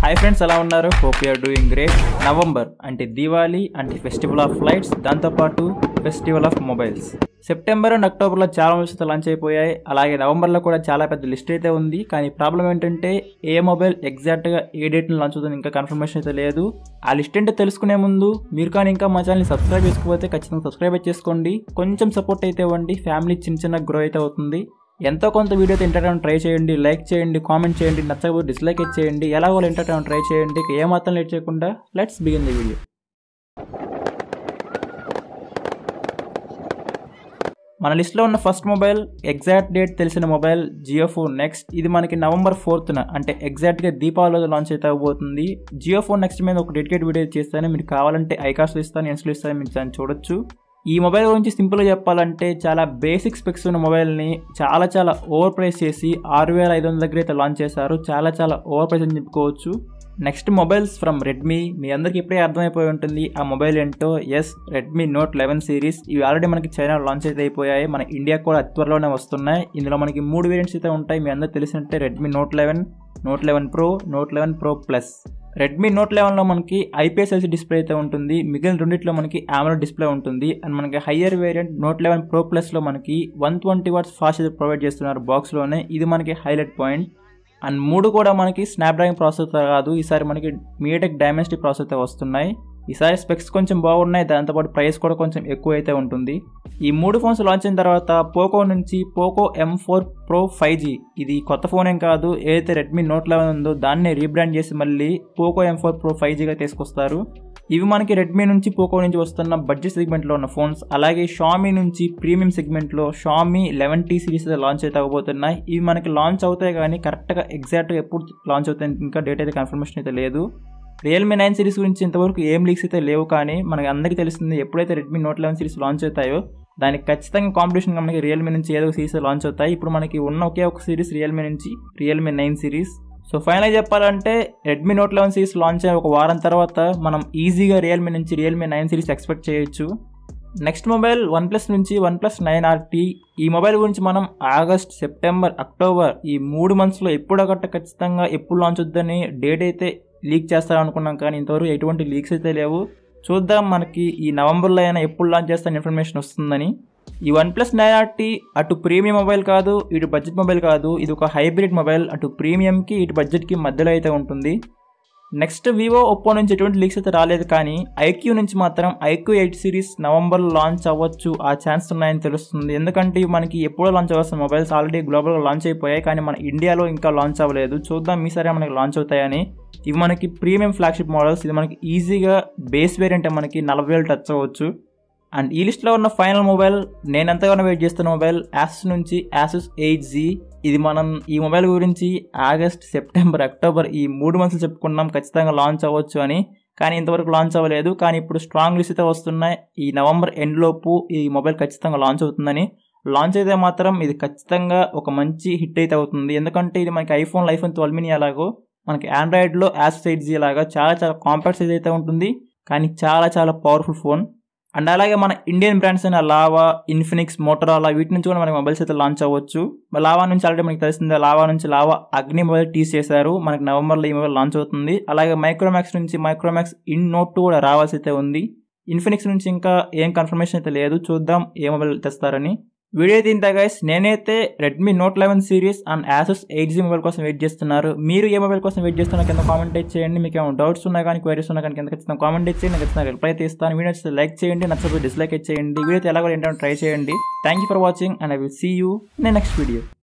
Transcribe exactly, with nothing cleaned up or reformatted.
Hi friends, ఎలా ఉన్నారు? Hope you are doing great. November అంటే దివాళీ అంటే ఫెస్టివల్ ఆఫ్ లైట్స్, దాంతో పాటు festival of mobiles. September and అక్టోబర్లో చాలా మొబైల్స్ అయితే లాంచ్ అయిపోయాయి. అలాగే నవంబర్లో కూడా చాలా పెద్ద లిస్ట్ అయితే ఉంది. కానీ ప్రాబ్లం ఏంటంటే ఏ మొబైల్ ఎగ్జాక్ట్గా ఏ డేట్ని లాంచ్ అవుతుంది ఇంకా కన్ఫర్మేషన్ అయితే లేదు. ఆ లిస్ట్ ఏంటో తెలుసుకునే ముందు మీరు కానీ ఇంకా మా ఛానల్ని సబ్స్క్రైబ్ చేసుకోకపోతే ఖచ్చితంగా సబ్స్క్రైబ్ చేసుకోండి. కొంచెం సపోర్ట్ అయితే ఇవ్వండి. ఫ్యామిలీ చిన్న చిన్న గ్రో అయితే అవుతుంది. ఎంతో కొంత వీడియో అయితే ఎంటర్టైన్ ట్రై చేయండి, లైక్ చేయండి, కామెంట్ చేయండి, నచ్చకపోతే డిస్లైక్ చేయండి. ఎలాగో ఎంటర్టైన్ ట్రై చేయండి. ఏమాత్రం లేట్ చేయకుండా లెట్స్ బిగిన్ ది వీడియో. మన లిస్ట్లో ఉన్న ఫస్ట్ మొబైల్, ఎగ్జాక్ట్ డేట్ తెలిసిన మొబైల్, జియోఫోన్ నెక్స్ట్. ఇది మనకి నవంబర్ ఫోర్త్న అంటే ఎగ్జాక్ట్గా దీపావళిలో లాంచ్ అయితే అవబోతుంది. జియోఫోన్ నెక్స్ట్ మీద ఒక డెడికేట్ వీడియో చేస్తాను. మీరు కావాలంటే ఐకాస్ట్లో ఇస్తాను, ఎన్స్లో ఇస్తాను, మీరు దాన్ని చూడొచ్చు. ఈ మొబైల్ గురించి సింపుల్గా చెప్పాలంటే చాలా బేసిక్ స్పెక్స్ ఉన్న మొబైల్ని చాలా చాలా ఓవర్ ప్రైస్ చేసి ఆరు వేల ఐదు వందల దగ్గర అయితే లాంచ్ చేశారు. చాలా చాలా ఓవర్ ప్రైస్ అని చెప్పుకోవచ్చు. Next mobiles from Redmi. మీ అందరికీ ఇప్పుడే అర్థమైపోయి ఉంటుంది ఆ మొబైల్ ఏంటో. Yes, Redmi Note eleven series. ఇవి ఆల్రెడీ మనకి చైనా లాంచ్ అయితే అయిపోయాయి. మన ఇండియాకి కూడా అతి త్వరలోనే వస్తున్నాయి. ఇందులో మనకి మూడు వేరియంట్స్ అయితే ఉంటాయి. మీ అందరికి తెలిసినట్టే Redmi Note eleven, Note eleven Pro, Note eleven Pro plus. Redmi Note లెవెన్లో మనకి ఐపీఎస్ ఎల్సీ డిస్ప్లే అయితే ఉంటుంది. మిగిలిన రెండిట్లో మనకి AMOLED డిస్ప్లే ఉంటుంది. అండ్ మనకి higher variant Note eleven Pro ప్లస్లో మనకి one twenty watts fast charger provide చేస్తున్నారు బాక్స్లోనే. ఇది మనకి హైలైట్ పాయింట్. అండ్ మూడు కూడా మనకి స్నాప్డ్రాగన్ ప్రాసెసర్ కాదు, ఈసారి మనకి మీడియాటెక్ డైమెన్సిటీ ప్రాసెసర్ వస్తున్నాయి. ఈసారి స్పెక్స్ కొంచెం బాగున్నాయి, దాంతోపాటు ప్రైస్ కూడా కొంచెం ఎక్కువ అయితే ఉంటుంది. ఈ మూడు ఫోన్స్ లాంచ్ అయిన తర్వాత పోకో నుంచి Poco M four Pro five G, ఇది కొత్త ఫోన్ ఏం కాదు, ఏదైతే రెడ్మీ నోట్ లెవెన్ ఉందో దాన్ని రీబ్రాండ్ చేసి మళ్ళీ Poco M four Pro five జీగా తీసుకొస్తారు. ఇవి మనకి రెడ్మీ నుంచి పోకో నుంచి వస్తున్న బడ్జెట్ సెగ్మెంట్లో ఉన్న ఫోన్స్. అలాగే షామీ నుంచి ప్రీమియం సెగ్మెంట్లో Xiaomi eleven T series launch అయితే అవ్వబోతున్నాయి. ఇవి మనకి లాంచ్ అవుతాయి కానీ కరెక్ట్గా ఎగ్జాక్ట్గా ఎప్పుడు లాంచ్ అవుతాయి ఇంకా డేట్ అయితే కన్ఫర్మేషన్ అయితే లేదు. రియల్మీ నైన్ సిరీస్ గురించి ఇంతవరకు ఏం లీక్స్ అయితే లేవు. కానీ మనకి అందరికీ తెలిసింది ఎప్పుడైతే Redmi Note eleven series launch అవుతాయో దానికి ఖచ్చితంగా కాంపిటీషన్గా మనకి రియల్మీ నుంచి ఏదో ఒక సిరీస్ లాంచ్ అవుతాయి. ఇప్పుడు మనకి ఉన్న ఒకే ఒక సిరీస్ రియల్మీ నుంచి రియల్మీ నైన్ సిరీస్. సో ఫైనల్గా చెప్పాలంటే Redmi Note eleven series launch అయిన ఒక వారం తర్వాత మనం ఈజీగా రియల్మీ నుంచి రియల్మీ నైన్ సిరీస్ ఎక్స్పెక్ట్ చేయొచ్చు. నెక్స్ట్ మొబైల్ వన్ ప్లస్ నుంచి OnePlus nine R T. ఈ మొబైల్ గురించి మనం ఆగస్ట్, సెప్టెంబర్, అక్టోబర్ ఈ మూడు మంత్స్లో ఎప్పుడొకట ఖచ్చితంగా ఎప్పుడు లాంచ్ అవుతుందని డేట్ అయితే లీక్ చేస్తారనుకున్నాం. కానీ ఇంతవరకు ఎటువంటి లీక్స్ అయితే లేవు. చూద్దాం మనకి ఈ నవంబర్లో అయినా ఎప్పుడు లాంచ్ చేస్తారని ఇన్ఫర్మేషన్ వస్తుందని. ఈ OnePlus nine R T అటు ప్రీమియం మొబైల్ కాదు, ఇటు బడ్జెట్ మొబైల్ కాదు. ఇది ఒక హైబ్రిడ్ మొబైల్. అటు ప్రీమియంకి ఇటు బడ్జెట్కి మధ్యలో అయితే ఉంటుంది. నెక్స్ట్ వివో, ఒప్పో నుంచి ఎటువంటి లీక్స్ అయితే రాలేదు. కానీ ఐక్యూ నుంచి మాత్రం ఐక్యూ ఎయిట్ సిరీస్ నవంబర్లో లాంచ్ అవ్వచ్చు, ఆ ఛాన్స్ ఉన్నాయని తెలుస్తుంది. ఎందుకంటే ఇవి మనకి ఎప్పుడో లాంచ్ అవ్వాల్సిన మొబైల్స్ ఆల్రెడీ గ్లోబల్గా లాంచ్ అయిపోయాయి. కానీ మన ఇండియాలో ఇంకా లాంచ్ అవ్వలేదు. చూద్దాం ఈసారి మనకి లాంచ్ అవుతాయని. ఇవి మనకి ప్రీమియం ఫ్లాగ్షిప్ మోడల్స్. ఇది మనకి ఈజీగా బేస్ వేరియంట్ మనకి నలభై వేలు టచ్ అవ్వచ్చు. అండ్ ఈ లిస్ట్లో ఉన్న ఫైనల్ మొబైల్, నేను ఎంతగానో వెయిట్ చేస్తున్న మొబైల్, యాసూస్ నుంచి యాసూస్ ఎయిట్ జీ. ఇది మనం ఈ మొబైల్ గురించి ఆగస్ట్, సెప్టెంబర్, అక్టోబర్ ఈ మూడు మంత్స్ చెప్పుకున్నాం ఖచ్చితంగా లాంచ్ అవ్వచ్చు అని. కానీ ఇంతవరకు లాంచ్ అవ్వలేదు. కానీ ఇప్పుడు స్ట్రాంగ్ లిస్ట్ అయితే వస్తున్నాయి. ఈ నవంబర్ ఎండ్ లోపు ఈ మొబైల్ ఖచ్చితంగా లాంచ్ అవుతుందని. లాంచ్ అయితే మాత్రం ఇది ఖచ్చితంగా ఒక మంచి హిట్ అయితే అవుతుంది. ఎందుకంటే ఇది మనకి ఐఫోన్ ఐఫోన్ ట్వెల్వ్ మినీ అలాగో మనకి ఆండ్రాయిడ్లో యాసూస్ ఎయిట్ జీ లాగా చాలా చాలా కాంపాక్ట్ సైజ్ అయితే ఉంటుంది. కానీ చాలా చాలా పవర్ఫుల్ ఫోన్. అండ్ అలాగే మన ఇండియన్ బ్రాండ్స్ అయిన లావా, ఇన్ఫినిక్స్, మోటరోలా వీటి నుంచి కూడా మనకి మొబైల్స్ అయితే లాంచ్ అవ్వచ్చు. లావా నుంచి ఆల్రెడీ మనకి తెలిసిందే, లావా నుంచి లావా అగ్ని మొబైల్ టీస్ చేశారు. మనకి నవంబర్లో ఈ మొబైల్ లాంచ్ అవుతుంది. అలాగే మైక్రోమాక్స్ నుంచి మైక్రోమాక్స్ ఇన్ నోట్ టూ కూడా రావాల్సి అయితే ఉంది. ఇన్ఫినిక్స్ నుంచి ఇంకా ఏం కన్ఫర్మేషన్ అయితే లేదు. చూద్దాం ఏ మొబైల్ తెస్తారని. వీడియో అయితే ఇంత గైస్. నేనైతే Redmi Note eleven series and Asus eight G mobile కోసం వెయిట్ చేస్తున్నారు. మీరు ఏ మొబైల్ కోసం వెయిట్ చేస్తున్నా కింద కామెంట్ చేయండి. మీకు ఏమైనా డౌట్స్ ఉన్నా కానీ క్వైరీస్ ఉన్నా కానీ కింద ఖచ్చితంగా కామెంట్ చేయండి. ఖచ్చితంగా రిప్లై అయితే ఇస్తాను. వీడియో అయితే లైక్ చేయండి, నచ్చకపోతే డిస్లైక్ చేయండి. వీడియో అయితే ఎలాగో ఏంటంటే ట్రై చేయండి. Thank you for watching and I will see you in the next video.